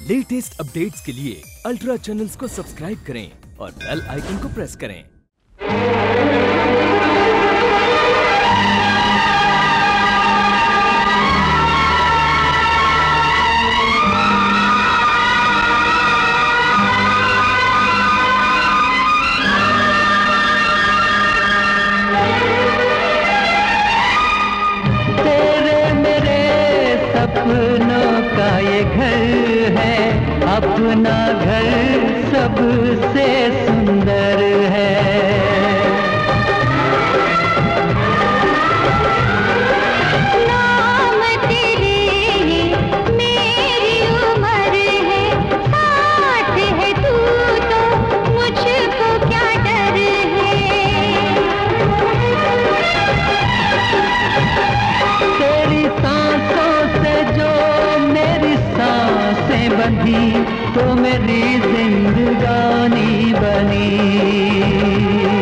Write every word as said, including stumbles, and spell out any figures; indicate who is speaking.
Speaker 1: Latest updates के लिए ultra channels को सब्सक्राइब करें और बेल आइकन को प्रेस करें।
Speaker 2: तेरे मेरे सपनों का ये घर है, अपना घर सबसे सुंदर है।
Speaker 3: नाम तेरे मेरी उम्र है, साथ है तू तो मुझको क्या डर है।
Speaker 2: तेरी सांसों से जो मेरी सांसें बंधी तो मेरी जिंदगानी बनी।